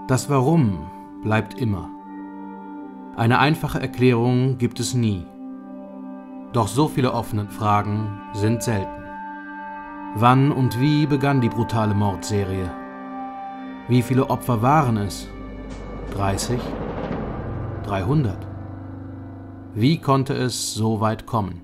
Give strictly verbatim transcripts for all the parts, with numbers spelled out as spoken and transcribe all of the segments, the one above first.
Das Warum bleibt immer. Eine einfache Erklärung gibt es nie. Doch so viele offene Fragen sind selten. Wann und wie begann die brutale Mordserie? Wie viele Opfer waren es? dreißig? dreihundert? Wie konnte es so weit kommen?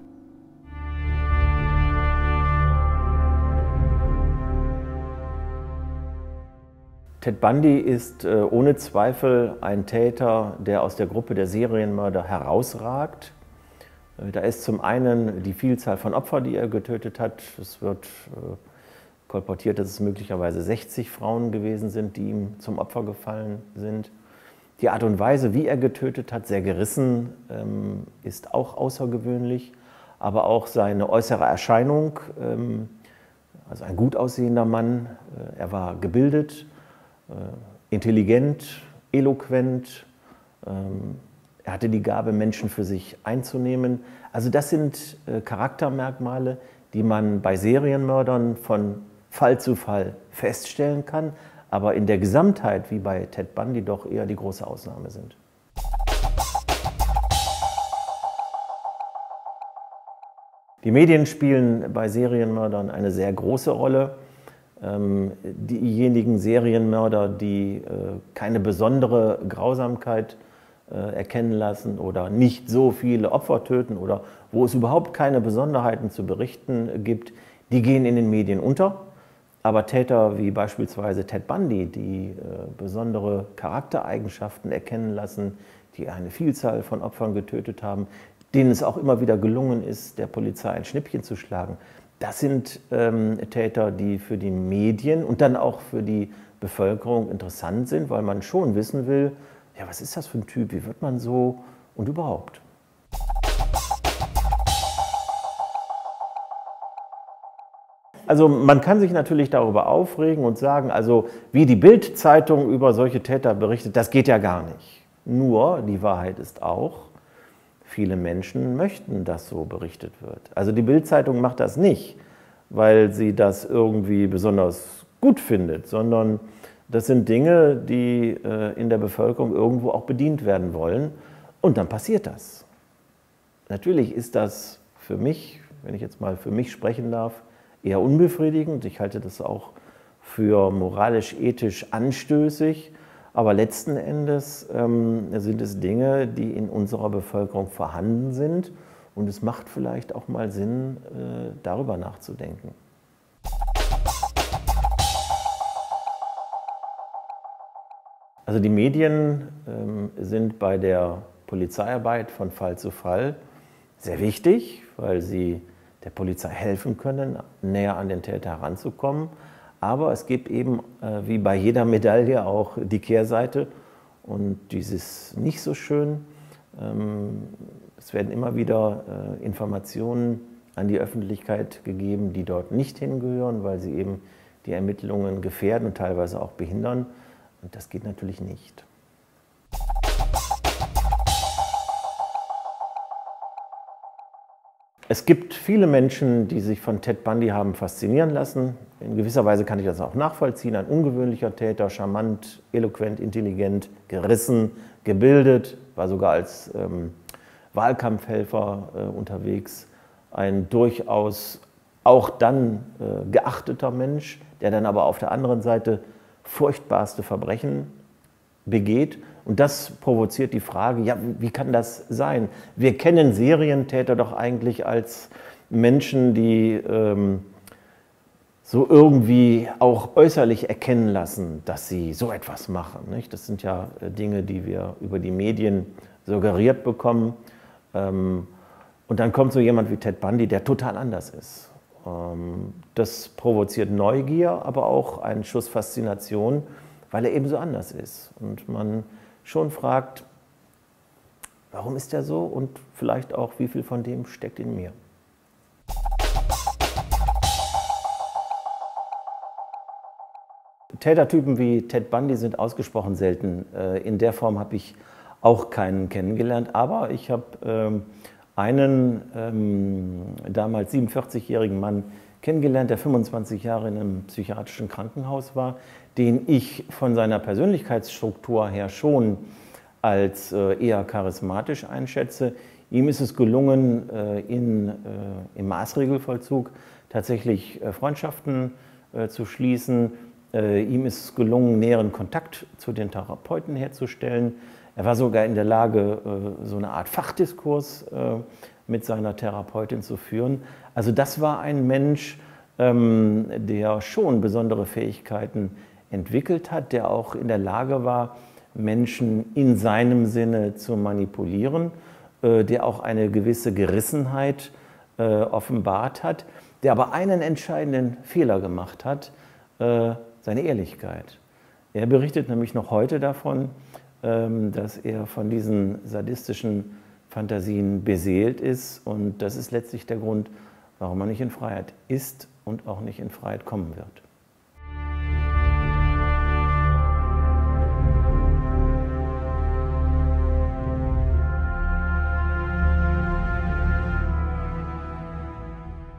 Ted Bundy ist äh, ohne Zweifel ein Täter, der aus der Gruppe der Serienmörder herausragt. Äh, da ist zum einen die Vielzahl von Opfern, die er getötet hat. Es wird äh, kolportiert, dass es möglicherweise sechzig Frauen gewesen sind, die ihm zum Opfer gefallen sind. Die Art und Weise, wie er getötet hat, sehr gerissen, ähm, ist auch außergewöhnlich. Aber auch seine äußere Erscheinung, ähm, also ein gut aussehender Mann, äh, er war gebildet, intelligent, eloquent, er hatte die Gabe, Menschen für sich einzunehmen. Also das sind Charaktermerkmale, die man bei Serienmördern von Fall zu Fall feststellen kann, aber in der Gesamtheit, wie bei Ted Bundy, doch eher die große Ausnahme sind. Die Medien spielen bei Serienmördern eine sehr große Rolle. Diejenigen Serienmörder, die keine besondere Grausamkeit erkennen lassen oder nicht so viele Opfer töten oder wo es überhaupt keine Besonderheiten zu berichten gibt, die gehen in den Medien unter. Aber Täter wie beispielsweise Ted Bundy, die besondere Charaktereigenschaften erkennen lassen, die eine Vielzahl von Opfern getötet haben, denen es auch immer wieder gelungen ist, der Polizei ein Schnippchen zu schlagen, das sind ähm, Täter, die für die Medien und dann auch für die Bevölkerung interessant sind, weil man schon wissen will, ja, was ist das für ein Typ, wie wird man so und überhaupt. Also man kann sich natürlich darüber aufregen und sagen, also wie die Bild-Zeitung über solche Täter berichtet, das geht ja gar nicht. Nur die Wahrheit ist auch, viele Menschen möchten, dass so berichtet wird. Also die Bild-Zeitung macht das nicht, weil sie das irgendwie besonders gut findet, sondern das sind Dinge, die äh, in der Bevölkerung irgendwo auch bedient werden wollen. Und dann passiert das. Natürlich ist das für mich, wenn ich jetzt mal für mich sprechen darf, eher unbefriedigend. Ich halte das auch für moralisch-ethisch anstößig. Aber letzten Endes ähm, sind es Dinge, die in unserer Bevölkerung vorhanden sind. Und es macht vielleicht auch mal Sinn, äh, darüber nachzudenken. Also die Medien ähm, sind bei der Polizeiarbeit von Fall zu Fall sehr wichtig, weil sie der Polizei helfen können, näher an den Täter heranzukommen. Aber es gibt eben, äh, wie bei jeder Medaille, auch die Kehrseite. Und dies ist nicht so schön. Ähm, es werden immer wieder äh, Informationen an die Öffentlichkeit gegeben, die dort nicht hingehören, weil sie eben die Ermittlungen gefährden und teilweise auch behindern. Und das geht natürlich nicht. Es gibt viele Menschen, die sich von Ted Bundy haben faszinieren lassen. In gewisser Weise kann ich das auch nachvollziehen. Ein ungewöhnlicher Täter, charmant, eloquent, intelligent, gerissen, gebildet, war sogar als ähm, Wahlkampfhelfer äh, unterwegs. Ein durchaus auch dann äh, geachteter Mensch, der dann aber auf der anderen Seite furchtbarste Verbrechen begeht. Und das provoziert die Frage, ja, wie kann das sein? Wir kennen Serientäter doch eigentlich als Menschen, die ähm, so irgendwie auch äußerlich erkennen lassen, dass sie so etwas machen. Nicht? Das sind ja Dinge, die wir über die Medien suggeriert bekommen. Ähm, und dann kommt so jemand wie Ted Bundy, der total anders ist. Ähm, das provoziert Neugier, aber auch einen Schuss Faszination, weil er eben so anders ist. Und man schon fragt, warum ist er so und vielleicht auch, wie viel von dem steckt in mir. Tätertypen wie Ted Bundy sind ausgesprochen selten. In der Form habe ich auch keinen kennengelernt, aber ich habe einen ähm, damals siebenundvierzigjährigen Mann kennengelernt, der fünfundzwanzig Jahre in einem psychiatrischen Krankenhaus war, den ich von seiner Persönlichkeitsstruktur her schon als eher charismatisch einschätze. Ihm ist es gelungen, in, im Maßregelvollzug tatsächlich Freundschaften zu schließen. Ihm ist es gelungen, näheren Kontakt zu den Therapeuten herzustellen. Er war sogar in der Lage, so eine Art Fachdiskurs mit seiner Therapeutin zu führen. Also das war ein Mensch, der schon besondere Fähigkeiten entwickelt hat, der auch in der Lage war, Menschen in seinem Sinne zu manipulieren, der auch eine gewisse Gerissenheit offenbart hat, der aber einen entscheidenden Fehler gemacht hat, seine Ehrlichkeit. Er berichtet nämlich noch heute davon, dass er von diesen sadistischen Fantasien beseelt ist, und das ist letztlich der Grund, warum er nicht in Freiheit ist und auch nicht in Freiheit kommen wird.